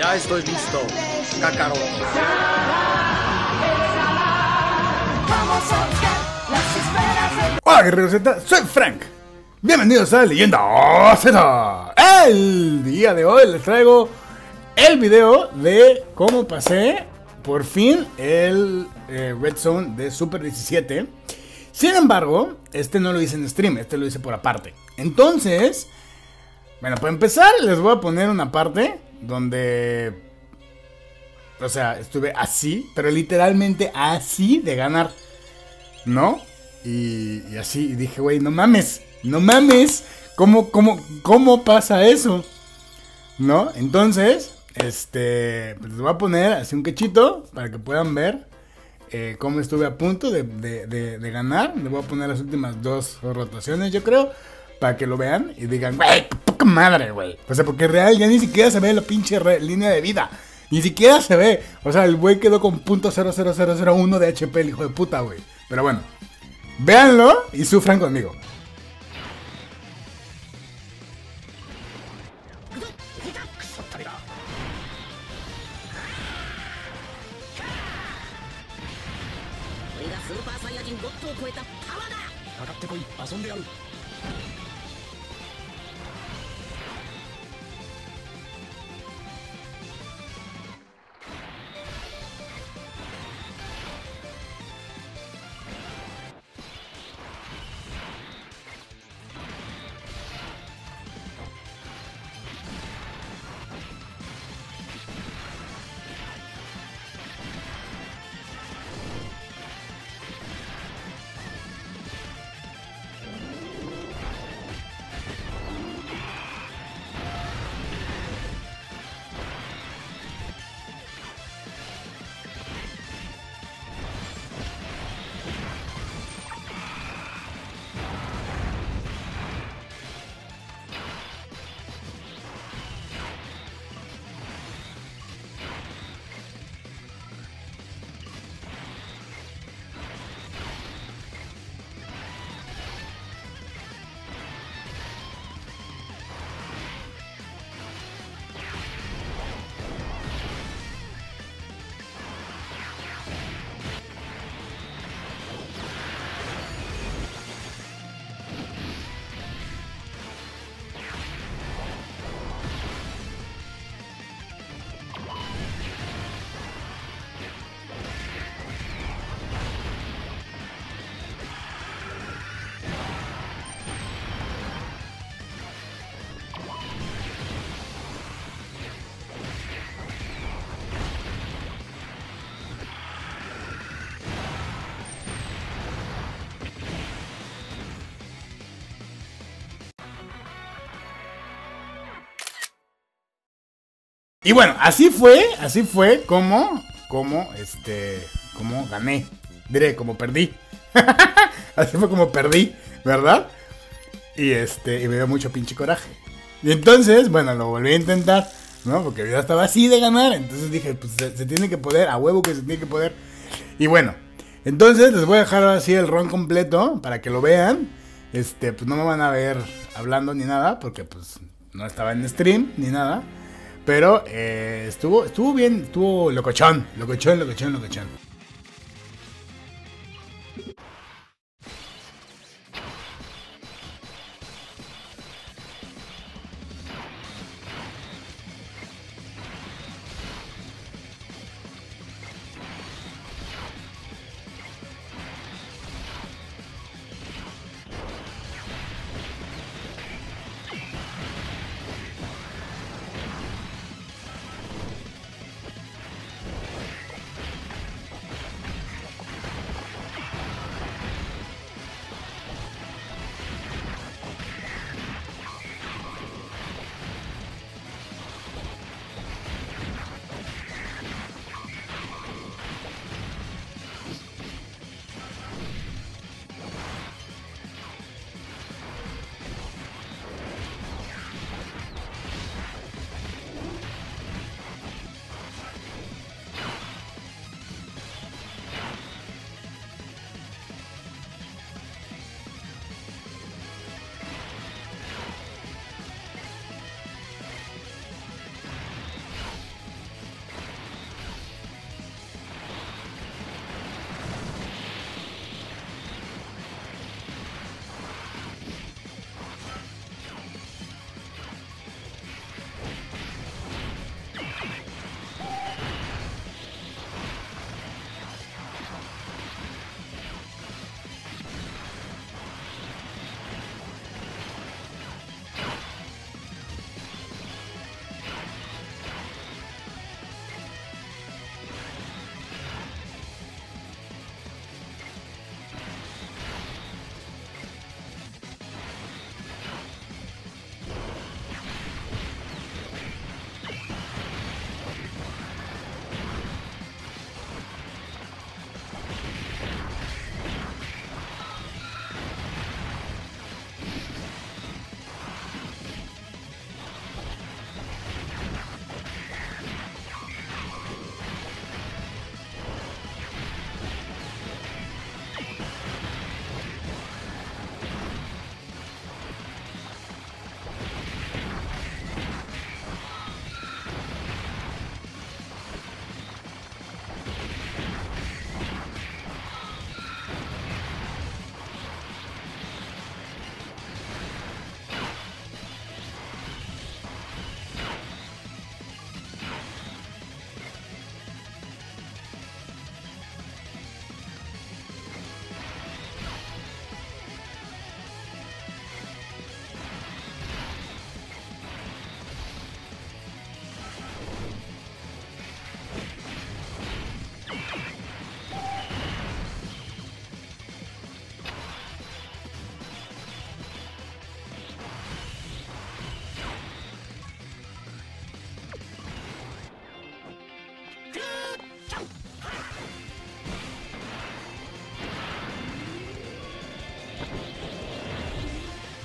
Ya estoy listo, Kakaroto. Hola guerreros Z, soy Frank. Bienvenidos a Leyenda Z. El día de hoy les traigo el video de cómo pasé por fin el Red Zone de Super 17. Sin embargo, este no lo hice en stream, este lo hice por aparte. Entonces, bueno, para empezar les voy a poner una parte donde, o sea, estuve así, pero literalmente así de ganar, ¿no? Y así, y dije, güey, no mames, ¿cómo pasa eso? ¿No? Entonces, pues les voy a poner así un cachito para que puedan ver cómo estuve a punto de ganar. Les voy a poner las últimas dos rotaciones, yo creo, para que lo vean y digan, güey, poca madre, güey. O sea, porque real ya ni siquiera se ve la pinche línea de vida. Ni siquiera se ve. O sea, el güey quedó con .00001 de HP, el hijo de puta, güey. Pero bueno, véanlo y sufran conmigo. Y bueno, así fue como gané. Diré, como perdí. Así fue como perdí, ¿verdad? Y y me dio mucho pinche coraje. Y entonces, bueno, lo volví a intentar, ¿no? Porque ya estaba así de ganar. Entonces dije, pues se tiene que poder, a huevo que se tiene que poder. Y bueno, entonces les voy a dejar así el run completo para que lo vean. Pues no me van a ver hablando ni nada, porque pues no estaba en stream ni nada. Pero estuvo bien, estuvo locochón.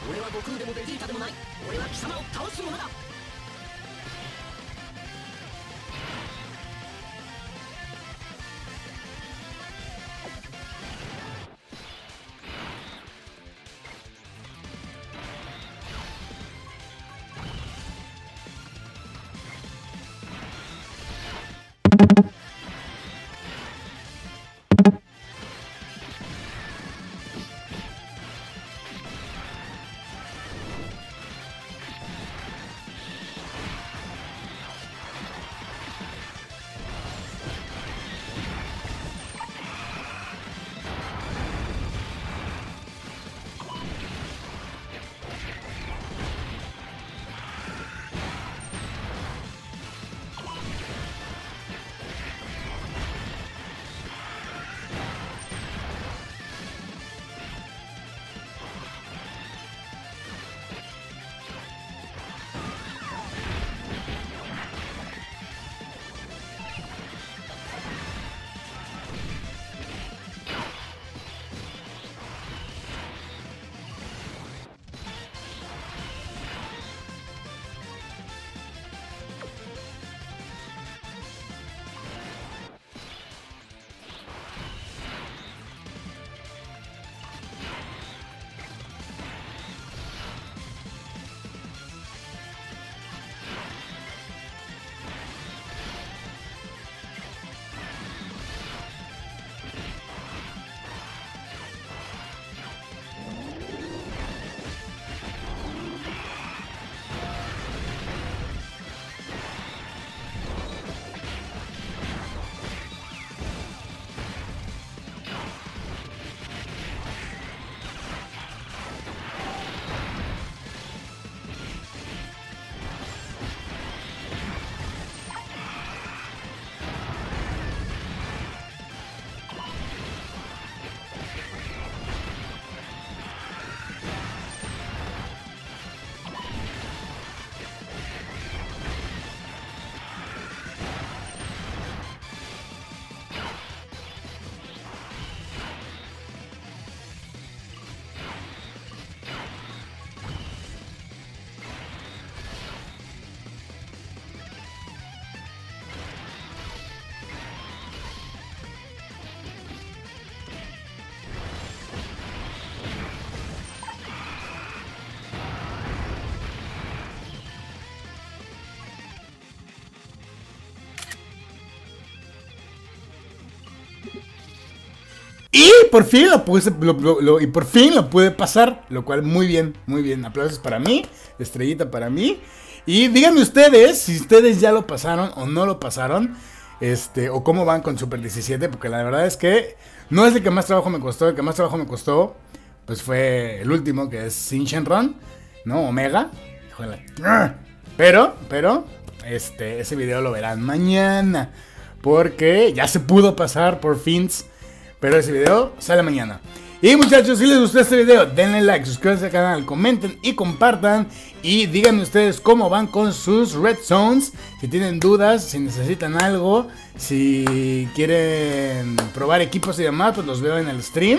Y por fin lo pude pasar, lo cual muy bien, aplausos para mí, estrellita para mí. Y díganme ustedes si ustedes ya lo pasaron o no lo pasaron, o cómo van con Super 17, porque la verdad es que no es el que más trabajo me costó. El que más trabajo me costó pues fue el último, que es Sin Shenron, ¿no? Omega. Híjole. Pero ese video lo verán mañana, porque ya se pudo pasar por fins. Pero ese video sale mañana. Y muchachos, si les gustó este video, denle like, suscríbanse al canal, comenten y compartan. Y díganme ustedes cómo van con sus Red Zones. Si tienen dudas, si necesitan algo, si quieren probar equipos y demás, pues los veo en el stream.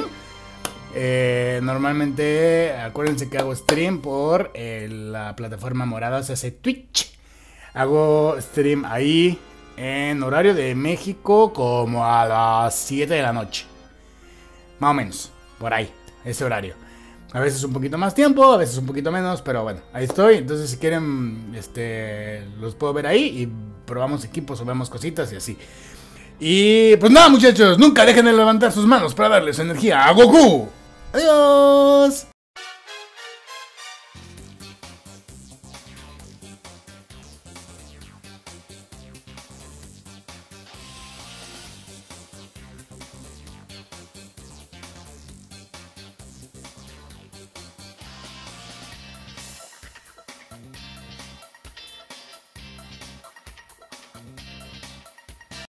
Normalmente, acuérdense que hago stream por la plataforma morada, se hace Twitch. Hago stream ahí en horario de México como a las 7 de la noche. Más o menos, por ahí, ese horario. A veces un poquito más tiempo, a veces un poquito menos, pero bueno, ahí estoy. Entonces si quieren, los puedo ver ahí y probamos equipos o vemos cositas y así. Y pues nada, muchachos, nunca dejen de levantar sus manos para darles energía a Goku. Adiós.